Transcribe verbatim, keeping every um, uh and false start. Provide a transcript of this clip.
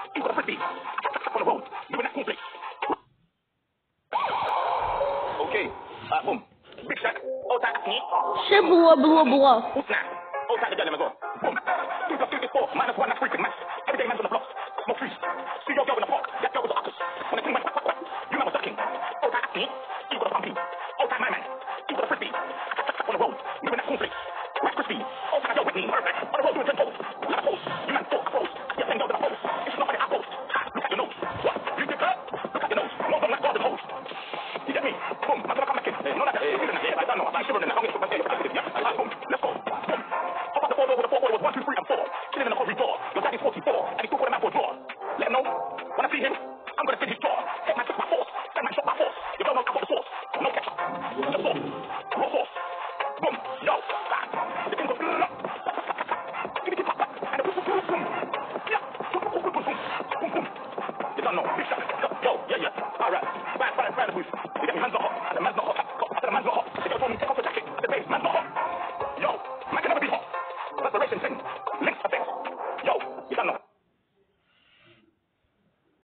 You got a frisbee. On the road. Doing that conflict. Okay. Uh, boom. Big shot. All time. Ще було, було, було. Who's now? All time together, go. Boom. Two plus two is four. Minus one, that's freaking match. Every day, man's on the blocks. Smoke trees. See your girl in the park. That girl was an octopus. When the king went, what, what, what? You man was the king. All time asking. You got a pumpkin. All time my man. You got a frisbee. On the road. Doing that conflict. Rice Krispies. All time, yo, Whitney. Perfect. On the road doing ten toes. Like a post. You man four, a post. Yeah, then go to the post. It's not like a post. Ha, look at your nose. What? You get hurt? Look at your nose. No, don't like garden hose. You get me? Boom. I'm gonna come back in. No, that's it. I don't know. I'm shivering in the hungry. Yeah, boom. Let's go. Boom. Up at the four over the four order was one, two, three, and four. Sitting in the corridor. Your daddy's forty-four, and he's still calling out for a draw. Let him know. When I see him, I'm gonna fit his jaw. Take my trick by force. Take my shot by force. You don't know I got the sauce. No ketchup. The sauce. Raw sauce. Boom. Yo. Ah. The king goes. Give me the pop. And the boom, boom, boom. Yeah. Boom, boom, boom, boom, boom. Boom, boom. You don't know. Big shot. Yo, yeah, yeah. All right. Fire, fire, fire the booth. You get me hands not hot. The man's not hot. I said the man's not hot. They go told me take off the jacket. The base, man's not hot. Yo, man can never be hot. That's the racing thing. Links effect.